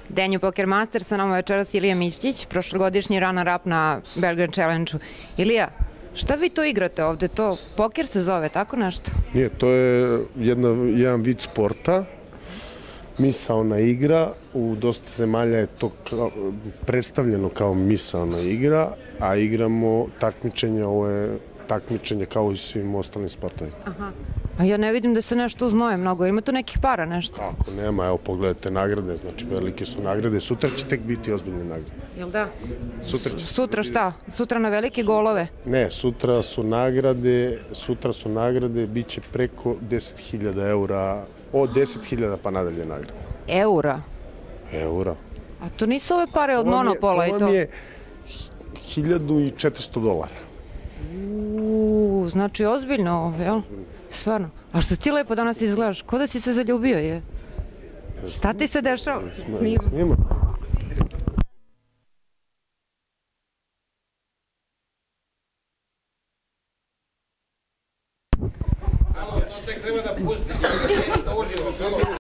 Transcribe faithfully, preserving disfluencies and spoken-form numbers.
Denju Poker Master, sa nama večeras Ilija Mićić, prošlogodišnji runner-up na Belgrade Challenge-u. Ilija, šta vi to igrate ovde? To poker se zove, tako nešto? Nije, to je jedna, jedan vid sporta, misaona igra. U dosta zemalja je to kao, predstavljeno kao misaona igra, a igramo takmičenje, ovo je takmičenje kao i svim ostalim sportovima. Aha. A ja ne vidim da se nešto znoje mnogo. Ima tu nekih para nešto? Kako nema, evo pogledajte nagrade, znači velike su nagrade. Sutra će tek biti ozbiljne nagrade. Jel da? Sutra će... Sutra šta? Sutra na velike golove? Ne, sutra su nagrade, sutra su nagrade, bit će preko deset hiljada eura, od deset hiljada pa nadalje nagrade. Eura? Eura. A to nisu ove pare od Monopola i to? To vam je hiljadu i četiristo dolara. Uuu, znači ozbiljno ovo, jel? Stvarno. A što ti lepo danas izgledaš? Ko da si se zaljubio, je? Šta ti se dešava? Snima. Samo to tek treba da pustiš, da uživo.